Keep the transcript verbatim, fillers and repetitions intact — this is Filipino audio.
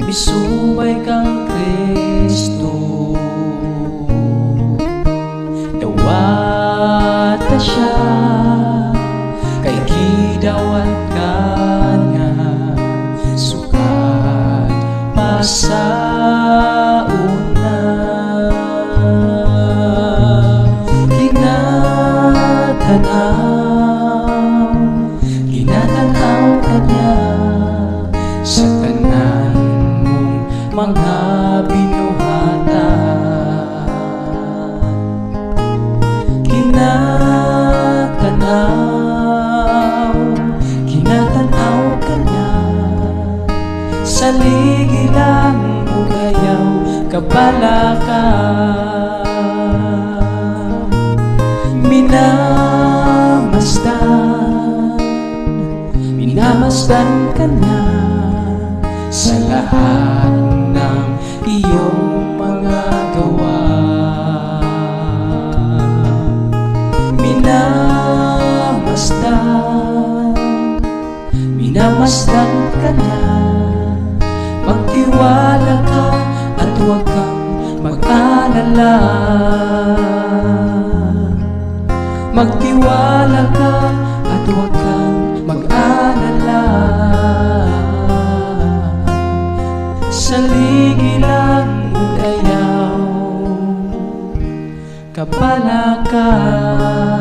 Misubay kang Kristo, dawata siya kay gidawat kanya sukat pasa una. Ginatanaw, ginatanaw kanya sa tanan mong mga binuhatan. Ginatanaw, ginatanaw kanya sa ligilang ugayaw kabalaka. Minamasdan, minamasdan kanya sa lahat ng iyong mga gawa. Minamasdan, minamasdan kanya. Magtiwala ka at huwag kang mag-alala. Magtiwala ka at huwag kang mag-alala. Sa ligilang ugayaw kabalaka.